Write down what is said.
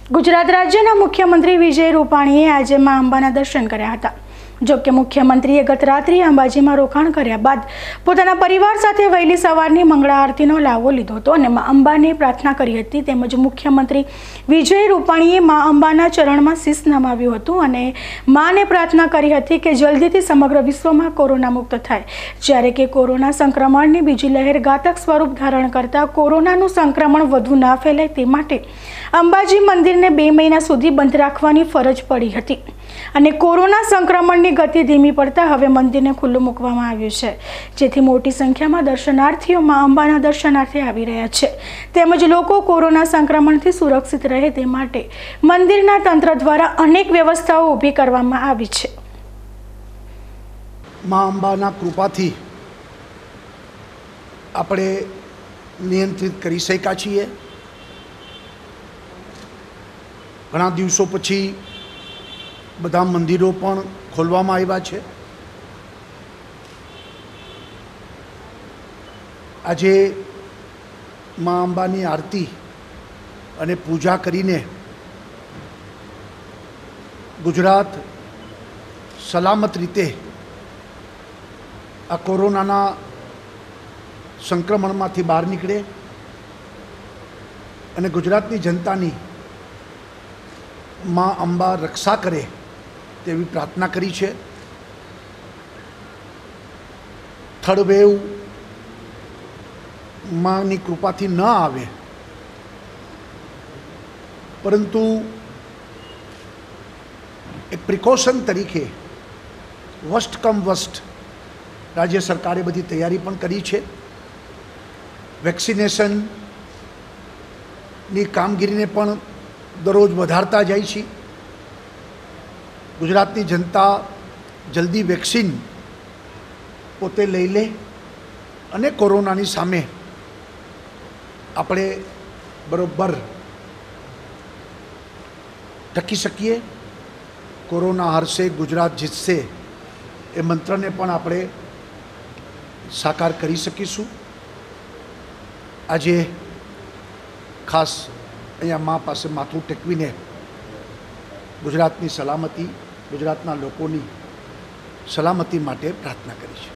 गुजरात राज्यना मुख्यमंत्री विजय रूपाणीए आज मां अंबाना दर्शन कर्या हता। जो कि मुख्यमंत्रीए गत रात्रि अंबाजी में रोकाण कर्या बाद पोताना परिवार साथे वहेली सवारनी मंगळा आरतीनो लाવો લીધો હતો અને मां अंबाने प्रार्थना કરી હતી। તેમજ मुख्यमंत्री विजय रूपाणीए मां अंबाना चरणमां शीश नमाव्યું હતું અને माने प्रार्थना કરી હતી કે જલ્દીથી સમગ્ર વિશ્વમાં કોરોના મુક્ત થાય। જ્યારે કે કોરોના સંક્રમણની બીજી લહેર ઘાતક સ્વરૂપ ધારણ કરતા કોરોનાનું સંક્રમણ વધુ ના ફેલાય તે માટે અંબાજી મંદિરને 2 મહિના સુધી બંધ રાખવાની ફરજ પડી હતી અને કોરોના સંક્રમણની गति धीमी पड़ता हवे मंदिर ने खुल्लू मूकवामां आव्युं छे, जेथी मोटी संख्या में दर्शनार्थीओ मां अंबाना दर्शनार्थे आवी रह्या छे। तेमज लोको कोरोना संक्रमणथी सुरक्षित रहे ते माटे मंदिरना तंत्र द्वारा अनेक व्यवस्थाओ ऊभी करवामां आवी छे। मां अंबाना कृपाथी आपणे नियंत्रित करी शक्या छीए। घणा दिवसों पछी बधा मंदिरों पण खोलवामां आव्या छे। आजे मां अंबानी आरती अने पूजा करीने गुजरात सलामत रीते आ कोरोनाना संक्रमणमांथी बहार निकळे अने गुजरातनी जनतानी मां अंबा रक्षा करे तेवी प्रार्थना करी छे। थर्ड वेव मांनी कृपाथी न आवे, परंतु एक प्रिकॉशन तरीके वर्स्ट कम वर्स्ट राज्य सरकारे बधी तैयारी पण करी छे। वेक्सिनेशन नी कामगीरीने पण दररोज वधारता जाय छे। गुजरातनी जनता जल्दी वेक्सिन पोते लई ले अने कोरोनानी सामे आपणे बरोबर टकी सकीए। कोरोना हारशे, गुजरात जीतशे ए मंत्रने पण आपणे साकार करी सकीशुं। आजे खास अहींया मां पासे माथुं टेकवीने गुजरातनी सलामती, गुजरातना लोकोनी सलामती माटे प्रार्थना करी छे।